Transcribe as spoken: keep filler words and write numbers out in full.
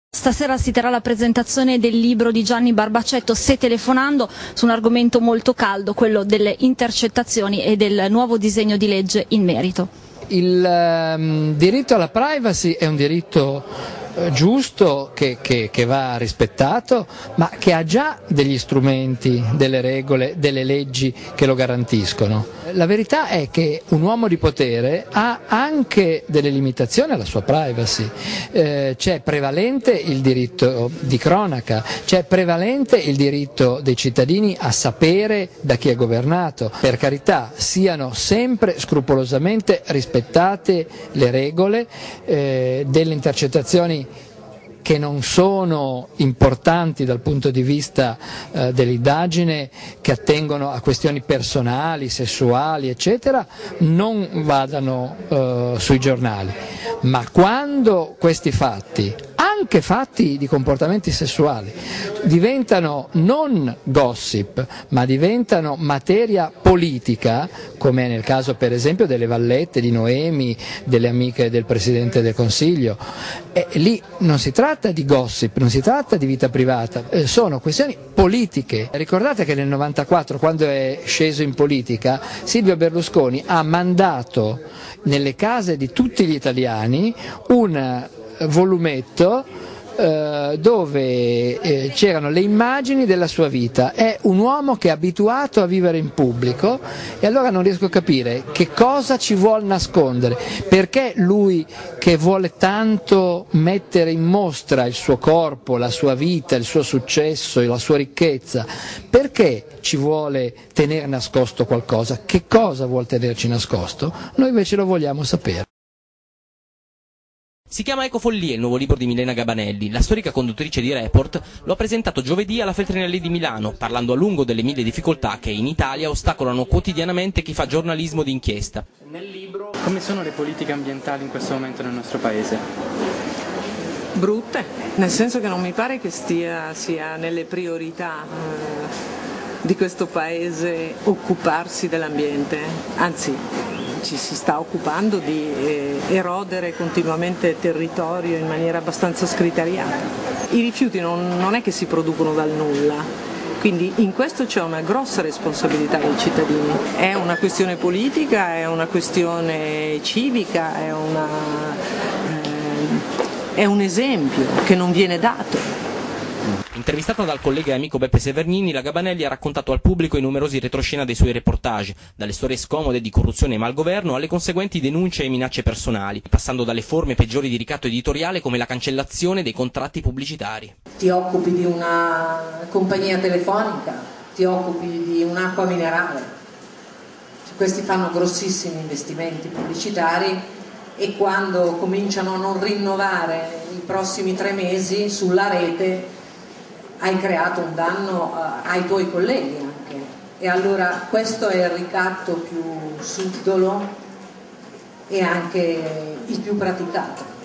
Stasera si terrà la presentazione del libro di Gianni Barbacetto, Se telefonando, su un argomento molto caldo, quello delle intercettazioni e del nuovo disegno di legge in merito. Il um, diritto alla privacy è un diritto uh, giusto che, che, che va rispettato, ma che ha già degli strumenti, delle regole, delle leggi che lo garantiscono. La verità è che un uomo di potere ha anche delle limitazioni alla sua privacy, eh, c'è prevalente il diritto di cronaca, c'è prevalente il diritto dei cittadini a sapere da chi è governato. Per carità, siano sempre scrupolosamente rispettate le regole eh, delle intercettazioni che non sono importanti dal punto di vista eh, dell'indagine, che attengono a questioni personali, sessuali, eccetera, non vadano eh, sui giornali. Ma quando questi fatti, anche fatti di comportamenti sessuali, diventano non gossip, ma diventano materia politica, come è nel caso per esempio delle Vallette, di Noemi, delle amiche del Presidente del Consiglio, e lì non si tratta di gossip, non si tratta di vita privata, eh, sono questioni politiche. Ricordate che nel novantaquattro, quando è sceso in politica, Silvio Berlusconi ha mandato nelle case di tutti gli italiani un volumetto eh, dove eh, c'erano le immagini della sua vita. È un uomo che è abituato a vivere in pubblico e allora non riesco a capire che cosa ci vuol nascondere, perché lui che vuole tanto mettere in mostra il suo corpo, la sua vita, il suo successo, la sua ricchezza, perché ci vuole tenere nascosto qualcosa? Che cosa vuol tenerci nascosto? Noi invece lo vogliamo sapere. Si chiama Ecofollie, il nuovo libro di Milena Gabanelli. La storica conduttrice di Report lo ha presentato giovedì alla Feltrinelli di Milano, parlando a lungo delle mille difficoltà che in Italia ostacolano quotidianamente chi fa giornalismo d'inchiesta. Nel libro, come sono le politiche ambientali in questo momento nel nostro paese? Brutte, nel senso che non mi pare che stia, sia nelle priorità eh, di questo paese occuparsi dell'ambiente, anzi ci si sta occupando di eh, erodere continuamente territorio in maniera abbastanza scriteriata. I rifiuti non, non è che si producono dal nulla, quindi in questo c'è una grossa responsabilità dei cittadini. È una questione politica, è una questione civica, è, una, eh, è un esempio che non viene dato. Intervistata dal collega e amico Beppe Severnini, la Gabanelli ha raccontato al pubblico i numerosi retroscena dei suoi reportage, dalle storie scomode di corruzione e malgoverno alle conseguenti denunce e minacce personali, passando dalle forme peggiori di ricatto editoriale come la cancellazione dei contratti pubblicitari. Ti occupi di una compagnia telefonica, ti occupi di un'acqua minerale, questi fanno grossissimi investimenti pubblicitari e quando cominciano a non rinnovare i prossimi tre mesi sulla rete hai creato un danno uh, ai tuoi colleghi anche, e allora questo è il ricatto più subdolo e anche il più praticato.